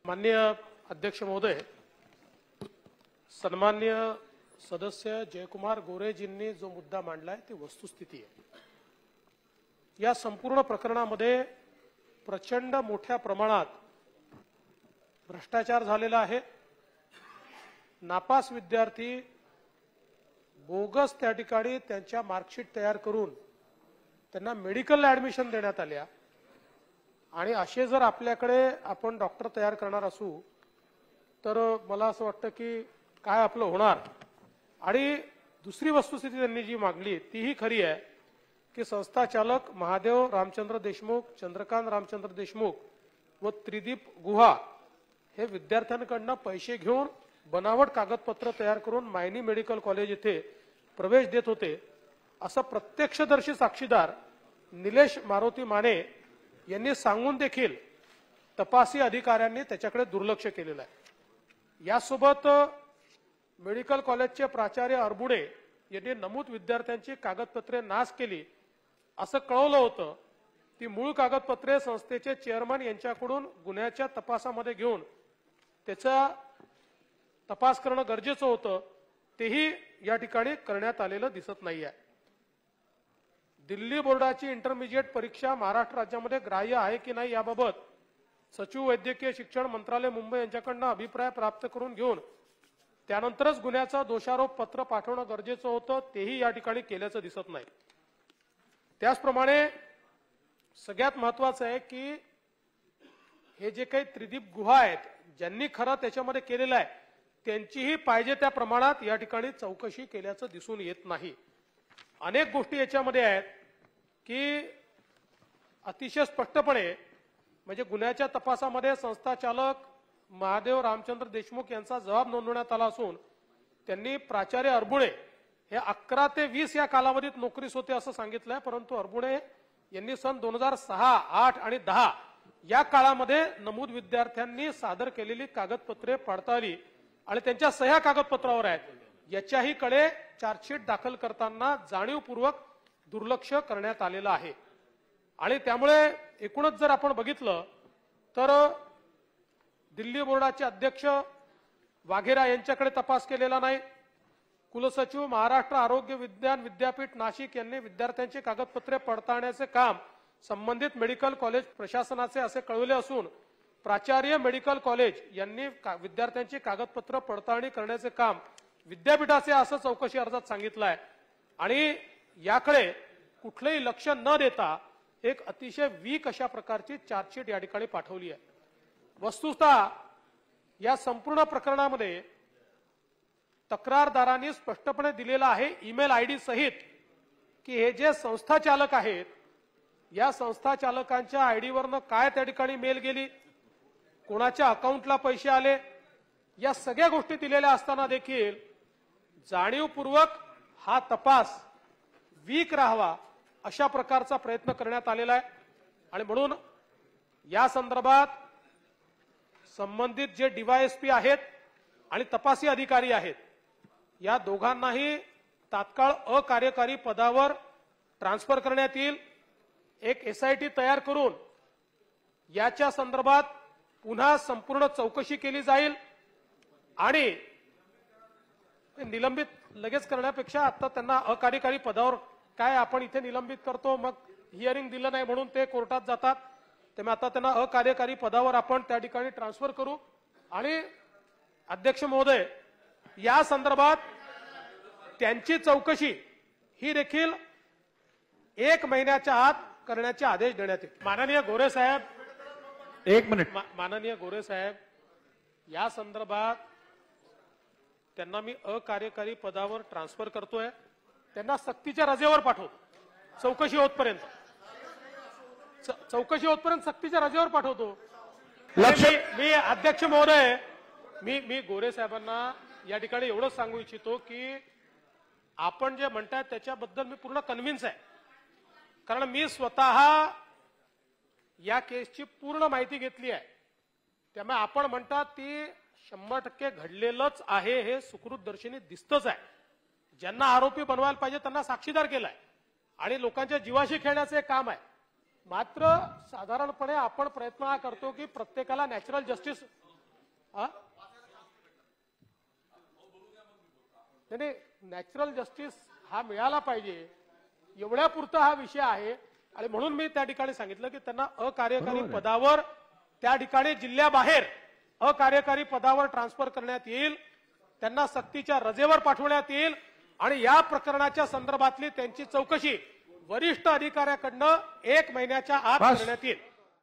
माननीय अध्यक्ष महोदय, सन्मान्य सदस्य जयकुमार गोरेजींनी जो मुद्दा मांडलाय ती वस्तुस्थिती आहे। या संपूर्ण प्रकरणामध्ये प्रचंड मोठ्या प्रमाणात भ्रष्टाचार झालेला आहे। नापास विद्यार्थी बोगस त्या ठिकाणी त्यांच्या मार्कशीट तयार करून त्यांना मेडिकल ऍडमिशन देण्यात आल्या आणि असे जर आपल्याकडे आपण डॉक्टर तयार करणार असू तर मला असं वाटतं की काय आपलं होणार। आणि दुसरी वस्तुस्थिती त्यांनी जी मागली तीही खरी आहे की संस्था चालक महादेव रामचंद्र देशमुख, चंद्रकांत रामचंद्र देशमुख व त्रिदीप गुहा हे विद्यार्थ्यांकडून पैसे घेऊन बनावट कागदपत्र तयार करून मायनी मेडिकल कॉलेज येथे प्रवेश देत होते असं प्रत्यक्षदर्शी साक्षीदार निलेश मारुती माने यांनी सांगून देखील तपासी अधिकाऱ्यांनी त्याच्याकडे दुर्लक्ष केलेलं आहे। यासोबत मेडिकल कॉलेजचे प्राचार्य अरबुडे यांनी नमूद विद्यार्थ्यांची कागदपत्रे नाश केली असं कळवलं होतं। ती मूळ कागदपत्रे संस्थेचे चेअरमन यांच्याकडून गुन्ह्याच्या तपासामध्ये घेऊन त्याचा तपास करणं गरजेचं होतं, तेही या ठिकाणी करण्यात आलेलं दिसत नाहीये। दिल्ली बोर्डाची इंटरमिजिएट परीक्षा महाराष्ट्र राज्यामध्ये ग्राह्य आहे की नाही याबाबत सचिव वैद्यकीय शिक्षण मंत्रालय मुंबई यांच्याकडून अभिप्राय प्राप्त करून घेऊन त्यानंतरच गुन्ह्याचं दोषारोप पत्र पाठवणं गरजेचं होतं, तेही या ठिकाणी केल्याचं दिसत नाही। त्याचप्रमाणे सगळ्यात महत्त्वाचं आहे की हे जे काही त्रिदीप गुहा आहेत ज्यांनी खरं त्याच्यामध्ये केलेलं आहे त्यांचीही पाहिजे त्या प्रमाणात या ठिकाणी चौकशी केल्याचं दिसून येत नाही। अनेक गोष्टी याच्यामध्ये आहेत की अतिशय स्पष्टपणे म्हणजे गुन्ह्याच्या तपासामध्ये संस्था चालक महादेव रामचंद्र देशमुख यांचा जबाब नोंदवण्यात आला असून त्यांनी प्राचार्य अरबुडे हे 11 ते 20 या कालावधीत नोकरीस होते असं सांगितलंय, परंतु अरबुडे यांनी सन 2006, 8 आणि 10 या काळामध्ये नमूद विद्यार्थ्यांनी सादर केलेली कागदपत्रे पडताळली आणि त्यांच्या सह्या कागदपत्रावर आहेत याच्याही कडे चार्जशीट दाखल करताना जाणीवपूर्वक दुर्लक्ष करण्यात आलेलं आहे। आणि त्यामुळे एकूणच जर आपण बघितलं तर दिल्ली बोर्डाचे अध्यक्ष वाघेरा यांच्याकडे तपास केलेला नाही। कुलसचिव महाराष्ट्र आरोग्य विज्ञान विद्यापीठ नाशिक यांनी विद्यार्थ्यांची कागदपत्रे पडताळण्याचे काम संबंधित मेडिकल कॉलेज प्रशासनाचे असे कळवले असून प्राचार्य मेडिकल कॉलेज यांनी विद्यार्थ्यांची कागदपत्र पडताळणी करण्याचे काम विद्यापीठाचे असं चौकशी अर्जात सांगितलं आहे। आणि याकडे कुठलेही लक्ष न देता एक अतिशय वीक अशा प्रकारची चार्जशीट या ठिकाणी पाठवली आहे। वस्तुतः या संपूर्ण प्रकरणामध्ये तक्रारदारांनी स्पष्टपणे दिलेला आहे ईमेल आयडी सहित की हे जे संस्था चालक आहेत या संस्था चालकांच्या आयडीवरनं काय त्या ठिकाणी मेल गेली, कोणाच्या अकाउंटला पैसे आले, या सगळ्या गोष्टी दिलेल्या असताना देखील जाणीवपूर्वक हा तपास वीक राहावा अशा प्रकारचा प्रयत्न करण्यात आलेला आहे। आणि म्हणून या संदर्भात संबंधित जे डीवायएसपी आहेत आणि तपासी अधिकारी आहेत या दोघांनाही तात्काळ अकार्यकारी पदावर ट्रान्सफर करण्यात येईल। एक एसआयटी तयार करून याच्या संदर्भात पुन्हा संपूर्ण चौकशी केली जाईल आणि निलंबित लगेच करण्यापेक्षा आता त्यांना अकार्यकारी पदावर काय आपण इथे निलंबित करतो मग हिअरिंग दिलं नाही म्हणून ते कोर्टात जातात, त्यामुळे आता त्यांना अकार्यकारी पदावर आपण त्या ठिकाणी ट्रान्सफर करू। आणि अध्यक्ष महोदय या संदर्भात त्यांची चौकशी ही देखील 1 महिन्याच्या आत करण्याचे आदेश देण्यात येतील। माननीय गोरे साहेब, 1 मिनिट। माननीय गोरे साहेब, या संदर्भात त्यांना मी अकार्यकारी पदावर ट्रान्सफर करतोय, त्यांना सक्तीच्या रजेवर पाठवतो चौकशी होतपर्यंत सक्तीच्या रजेवर पाठवतो। मी अध्यक्ष महोदय मी गोरे साहेबांना या ठिकाणी एवढंच सांगू इच्छितो की आपण जे म्हणताय त्याच्याबद्दल मी पूर्ण कन्व्हिन्स आहे, कारण मी स्वतः या केसची पूर्ण माहिती घेतली आहे। त्यामुळे आपण म्हणतात ती 100% घडलेलंच आहे हे सुकृतदर्शनी दिसतच आहे। ज्यांना आरोपी बनवायला पाहिजे त्यांना साक्षीदार केलाय आणि लोकांच्या जीवाशी खेळण्याचे काम आहे। मात्र साधारणपणे आपण प्रयत्न हा करतो की प्रत्येकाला नॅचरल जस्टिस हा? नाही, नॅचरल जस्टिस हा मिळाला पाहिजे एवढ्या पुरता हा विषय आहे. आणि म्हणून मी त्या ठिकाणी सांगितलं की त्यांना अकार्यकारी पदावर त्या ठिकाणी जिल्ह्याबाहेर अकार्यकारी पदावर ट्रान्सफर करण्यात येईल, त्यांना सक्तीच्या रजेवर पाठवण्यात येईल आणि या प्रकरणाच्या संदर्भातली त्यांची चौकशी वरिष्ठ अधिकाऱ्याकडनं 1 महिन्याच्या आत करण्यात येईल.